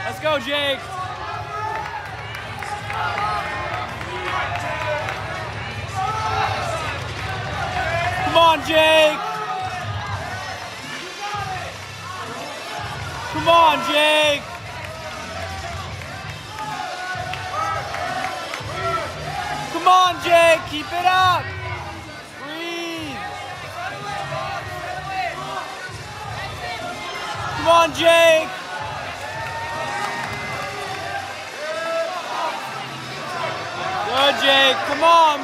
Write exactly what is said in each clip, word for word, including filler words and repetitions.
Let's go, Jake. Come on, Jake. Come on, Jake. Come on, Jake. Keep it up. Breathe. Come on, Jake. Good, Jake. Come on.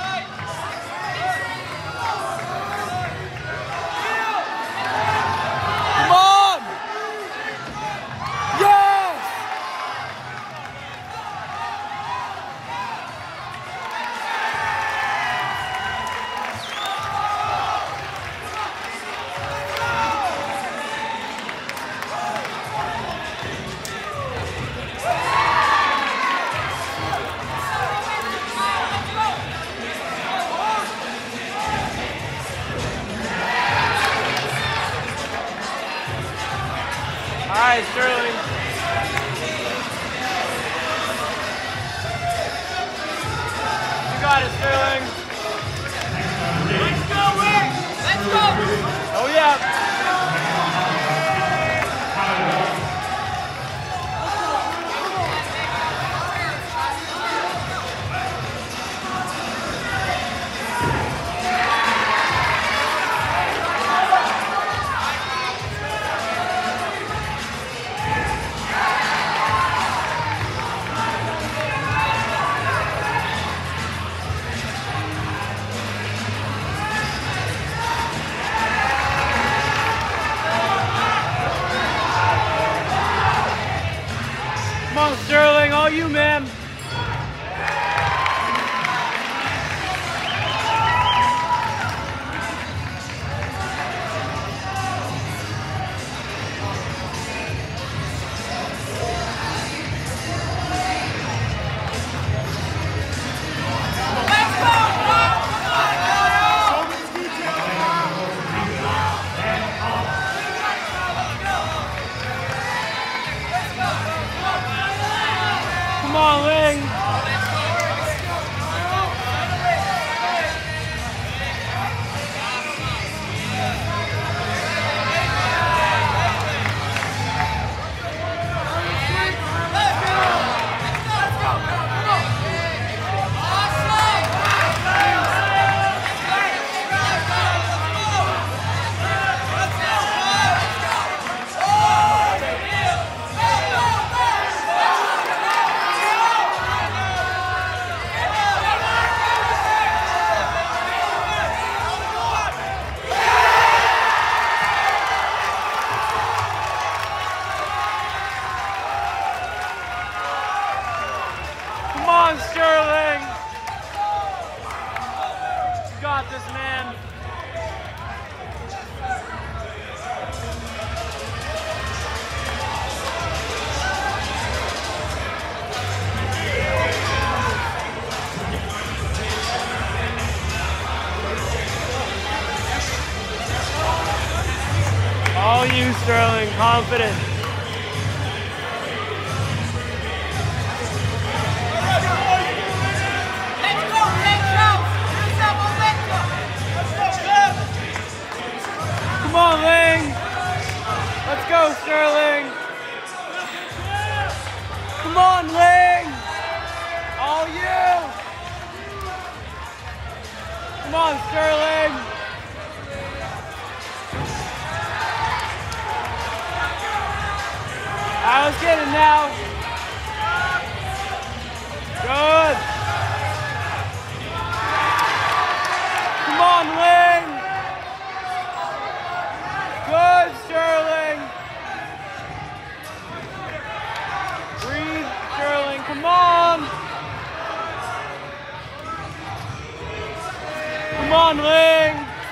Come on. Yes. All right, Sterling. You got it, Sterling. Let's go, Rick! Let's go! Oh, yeah. Come on, Sterling, all you, man. Come on, Ling. Come on, Sterling. You got this, man. All you, Sterling, confident. Come on, Ling. Let's go, Sterling. Come on, Ling. All you. Come on, Sterling. I was getting now. Good. Come on, Ling. Good, Sterling. Breathe, Sterling. Come on. Come on, Ling.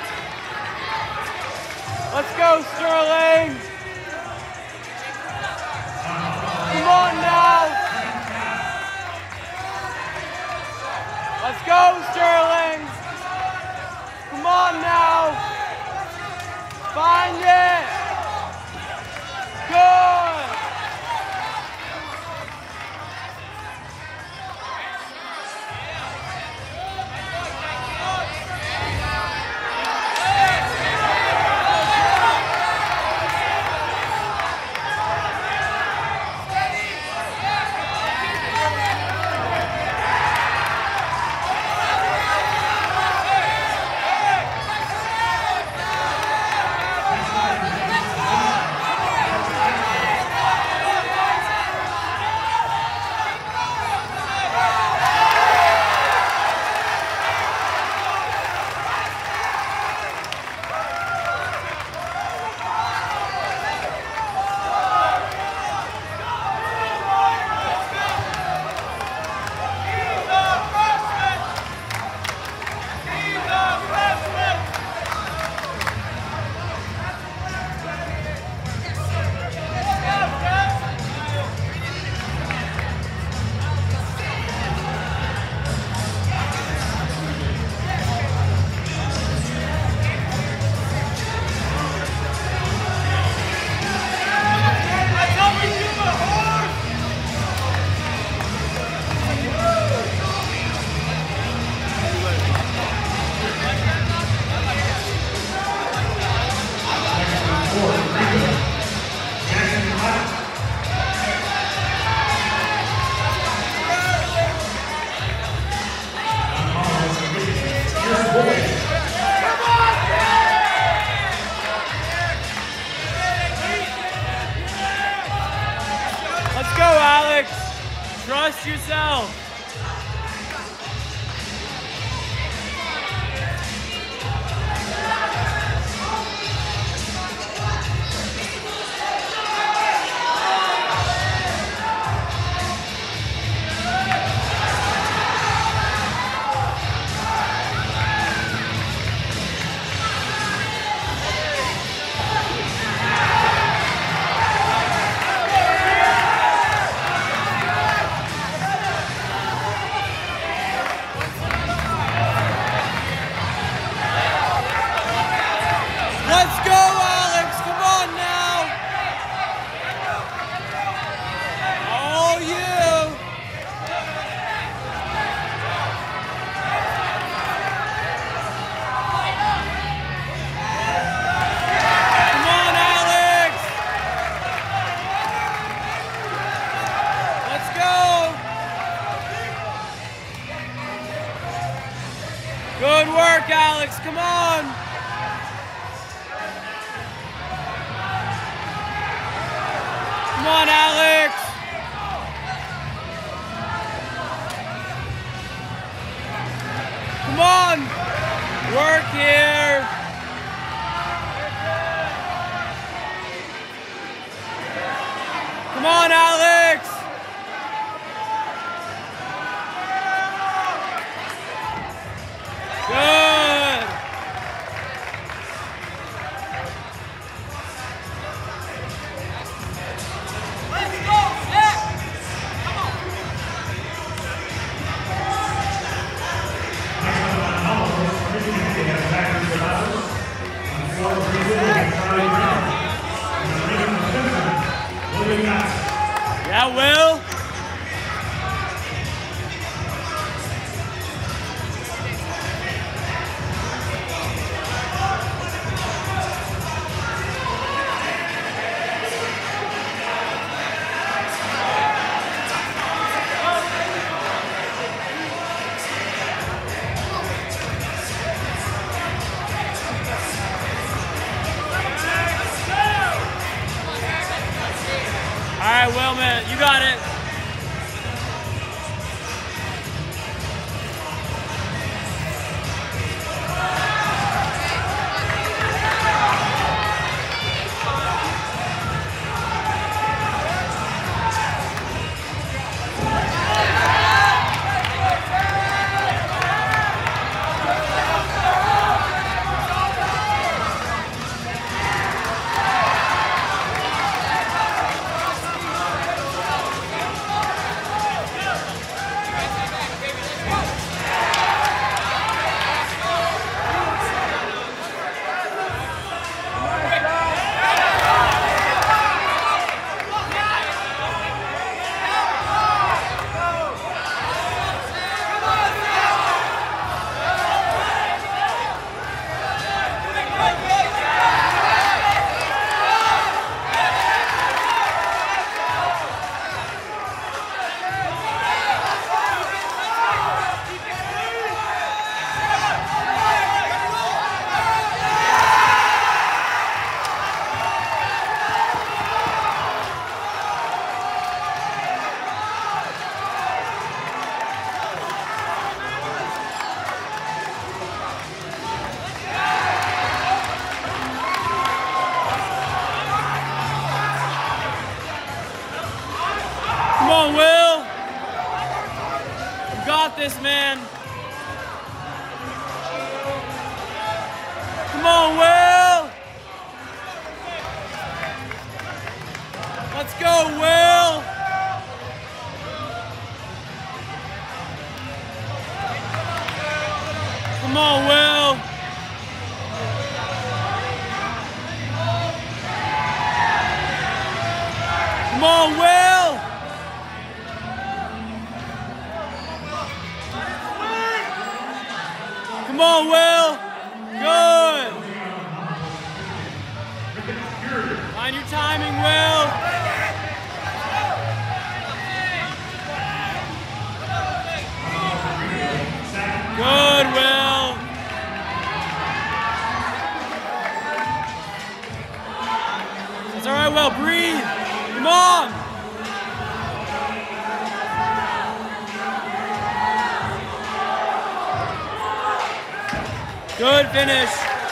Let's go, Sterling. Come on now. Let's go, Sterling. Come on now. Find it. Good. Alex. Trust yourself. Let's go, Alex. Come on now. All you. Come on, Alex. Let's go. Good work, Alex. Come on. Come on, Alex. Come on. Work here. Come on, Alex. Good. Yeah, Will. All right, Will, man, you got it. Come on, Will. You got this, man. Come on, Will. Let's go, Will. Come on, Will. Come on, Will. Come on, Will. Good. Find your timing, Will. Good, Will. That's all right, Will. Breathe. Come on. Good finish.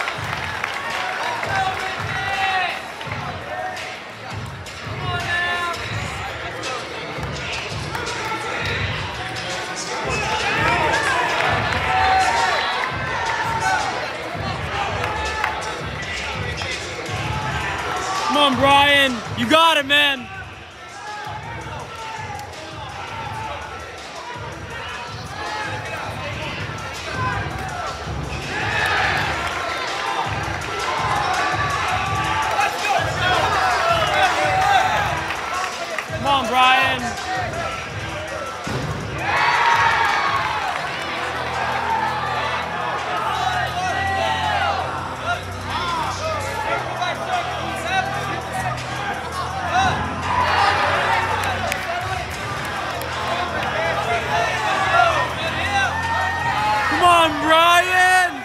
Come on, Brian. You got it, man. Come on, Brian. Come on, Brian!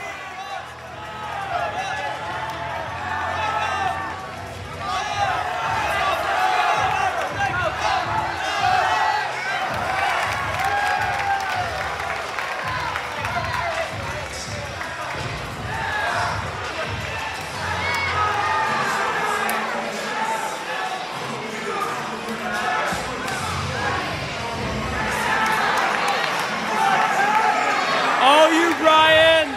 Oh, you, Brian!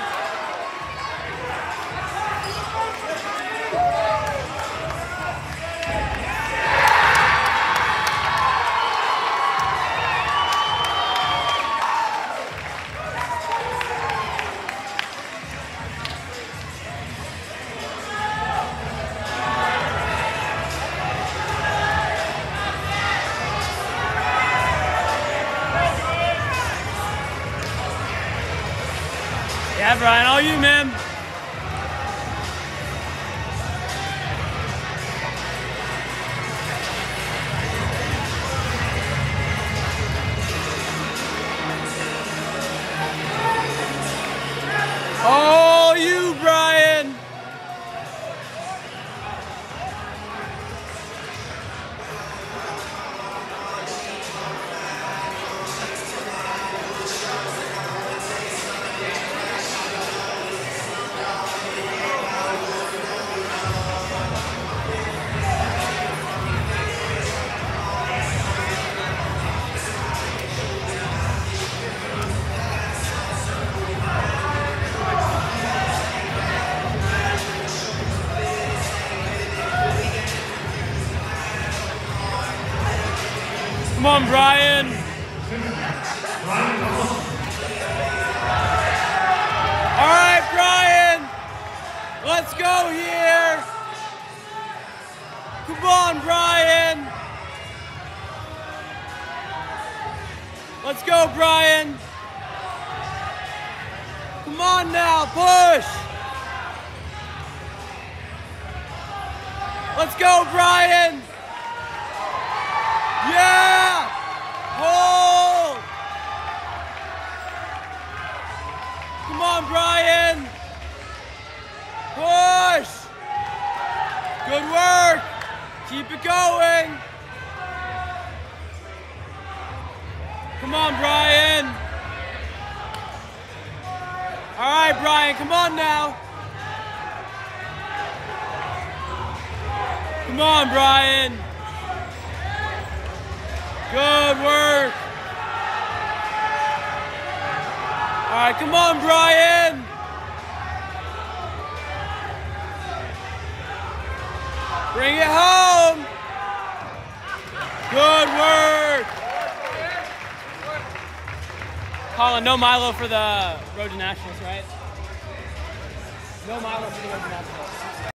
Yeah, Brian, all you, man. All you, Brian. Come on, Brian. All right, Brian. Let's go here. Come on, Brian. Let's go, Brian. Come on now, push. Let's go, Brian. Yeah! Hold! Come on, Brian! Push! Good work! Keep it going! Come on, Brian! All right, Brian, come on now! Come on, Brian! Good work. All right, come on, Brian. Bring it home. Good work. Colin, no Milo for the Road to Nationals, right? No Milo for the Road to Nationals.